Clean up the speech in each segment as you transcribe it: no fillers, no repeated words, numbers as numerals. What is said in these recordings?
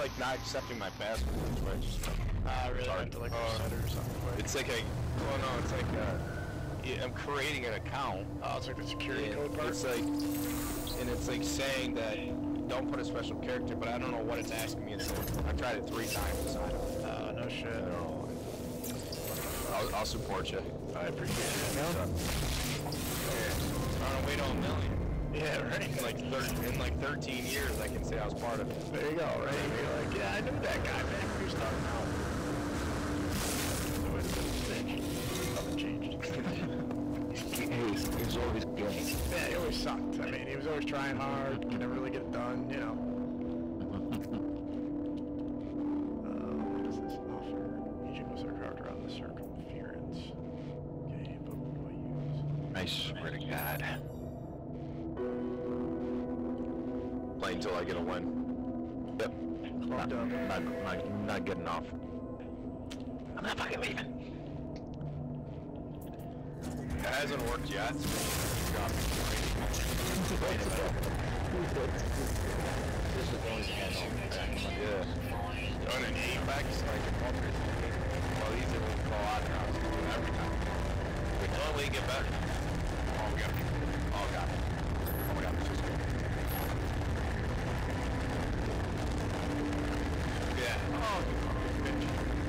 like not accepting my password. Twitch. Really? I have to like reset it or something. It's like well, no, it's like yeah, I'm creating an account. Oh, it's like the security code part. It's like, and it's like saying that don't put a special character, but I don't know what it's asking me to do. I've tried it 3 times. Oh, no shit. I don't know. I'll support you. I appreciate it. Yeah. I'm gonna wait on a million. Yeah, right. In like 13 years, I can say I was part of it. There you go, right? You're like, yeah, I knew that guy back when he was starting out. So it's a bitch. Nothing changed. He's always gay. Yeah, he always sucked. I mean, he was always trying hard, could never really get it done, you know. What does this offer? Each was our character on the circumference. Okay, but what do I use? I swear to God. Play until I get a win. Yep. Not good enough. I'm not fucking leaving. It hasn't worked yet. This is only 10. Yeah. Going an Apex, like a multi. Well, these are what we call odd rounds. Every time. The only way to get better. Oh, we got it. Oh, God. Oh, my God. This is good. Yeah. Oh, you fucking bitch.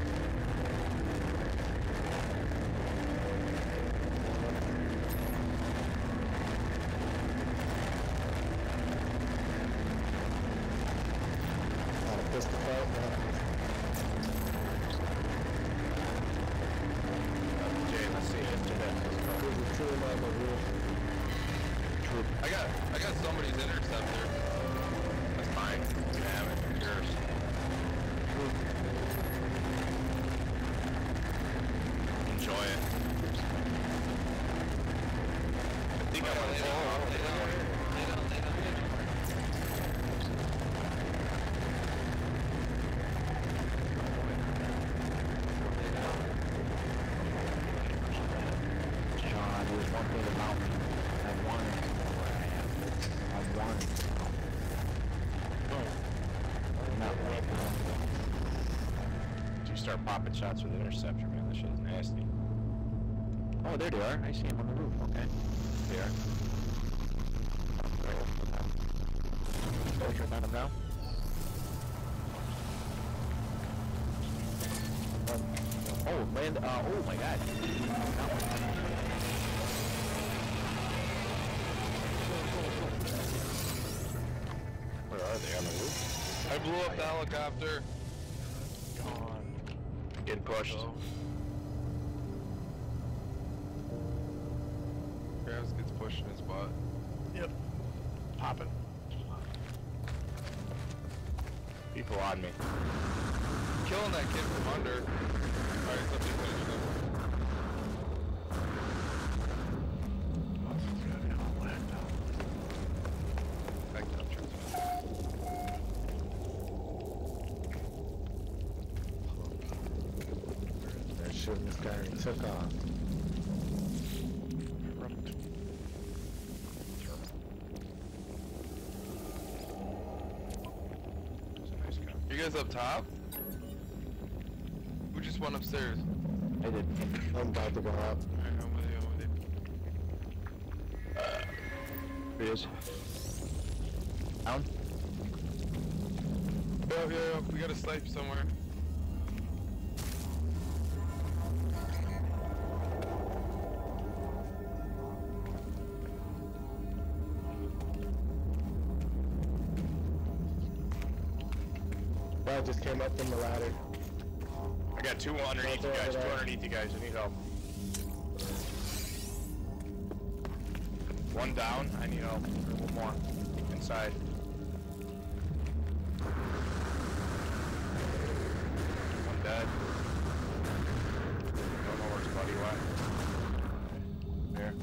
Pistol fight, Jay, let's see it. There's a true level here. True. I got somebody's interceptor. That's mine. Damn it. Yours. Enjoy it. I think I want to take off. They don't. There's one thing about me. I want to know where I am. I want to know. Not right now. You start popping shots with the interceptor, man. That shit is nasty. Oh, there they are. I see them on the roof. Okay. They are. Oh, you found them now? Oh, man. Oh, my God. Where are they? On the roof? I blew up the helicopter. Gone. Getting pushed. Travis gets pushed in his butt. Yep. Popping. People on me. Killing that kid from under. Alright, let me finish him. Back up, Travis. They're shooting this guy and he took off. That's a nice guy. You guys up top? Who just went upstairs? I did. I'm about to go up. Alright, I'm with you, Here he is. Down? Yo, we got a snipe somewhere. Well, I just came up from the ladder. I got 2 underneath you guys. 2 underneath you guys. I need help. 1 down. I need help. 1 more. Inside. I'm dead. Don't know where his buddy went. Here.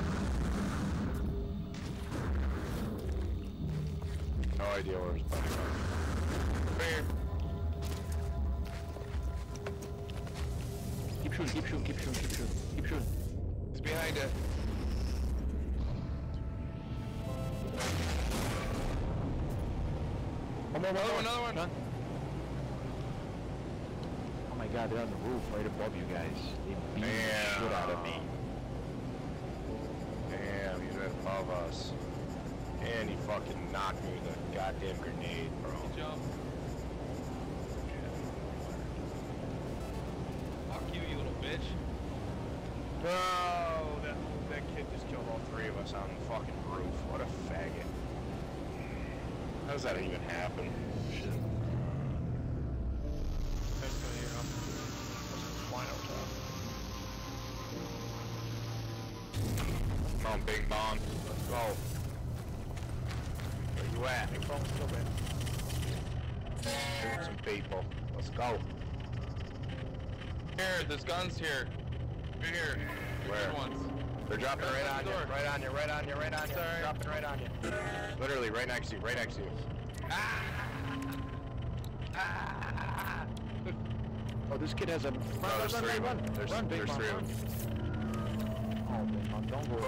No idea where his buddy went. Here. Keep shooting, keep shooting, keep shooting, keep shooting, keep shooting. It's behind it. One more, Another one. Done. my god, they're on the roof right above you guys. They beat the shit out of me. Damn, he's right above us. And he fucking knocked me with a goddamn grenade, bro. Jump. Fuck you, you little bitch. No, that kid just killed all three of us on the fucking roof. What a faggot. How does that even happen? Shit. That's gonna hear him. Wasn't flying out top. Come on, Bing Bong. Let's go. Where you at? Big bomb's still there. Shoot some people. Let's go. Here, there's guns here. Right here. Where? Good ones. They're dropping right on you, Door. right on you, right on you, right on you. Sorry. Dropping right on you. Literally right next to you, right next to you. Oh, this kid has a... Run, there's run, three run, of run, them. There's run, Big three Mom, of run. them. Oh, Big Mom, don't go over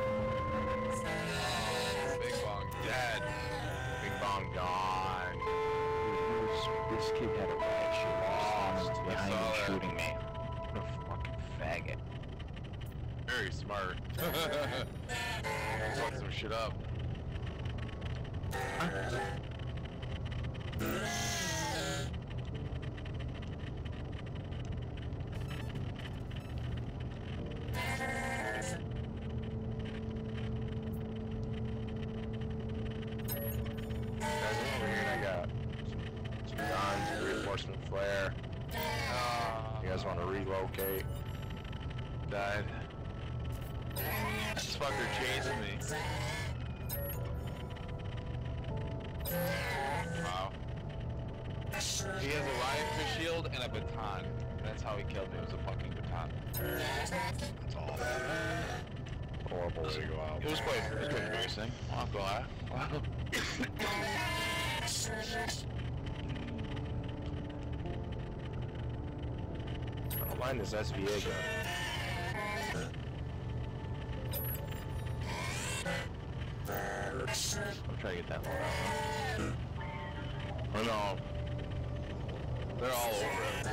Big Bong dead. Bing Bong gone. there. This kid had a riot shield. Lost. Behind I saw him that. shooting me. What a fucking faggot. Very smart. Fuck some shit up. Guys, I'm over here and I got some guns, reinforcement flare. You guys want to relocate? Died. This fucker chasing me. Wow. He has a riot shield and a baton. That's how he killed me. It was a fucking baton. That's all. Horrible way to go out. It was quite embarrassing. I'll have to lie. I don't mind this SVA gun. I'm trying to get that load out. I know. They're all over it.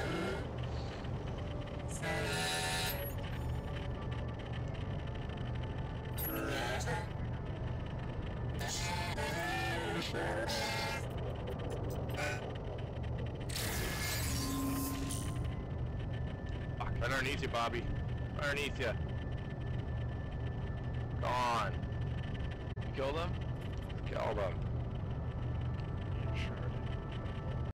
Right underneath you, Bobby. Right underneath you. Gone. You killed him? Killed him.